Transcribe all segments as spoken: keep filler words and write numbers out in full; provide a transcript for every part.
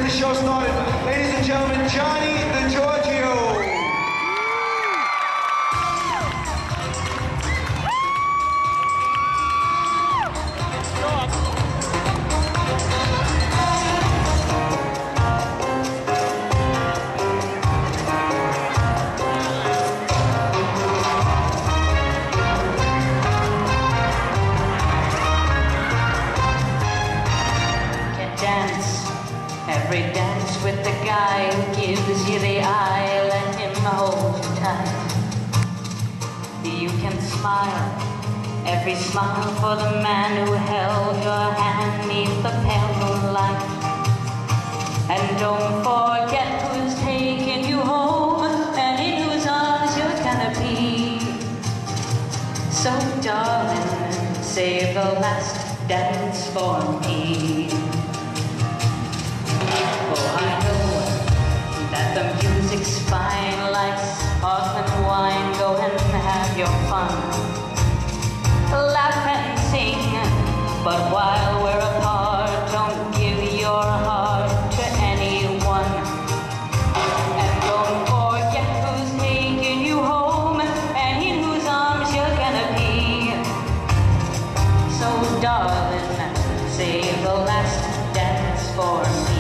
the show started. Ladies and gentlemen, Johnny DiGiorgio. Every dance with the guy who gives you the eye, let him hold you tight. You can smile, every smile for the man who held your hand neath the pale moonlight. And don't forget who's taking you home and in whose arms you're gonna be. So darling, save the last dance for me. Oh, I know that the music's fine, like sparkling wine. Go and have your fun, laugh and sing. But while we're apart, don't give your heart to anyone. And don't forget who's taking you home and in whose arms you're gonna be. So darling, save the last dance for me.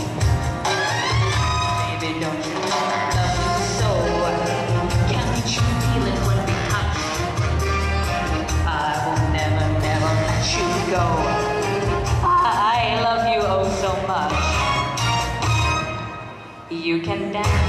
Don't you know I love you so? Can't you feel it when we touch? I will never, never let you go. I love you oh so much. You can dance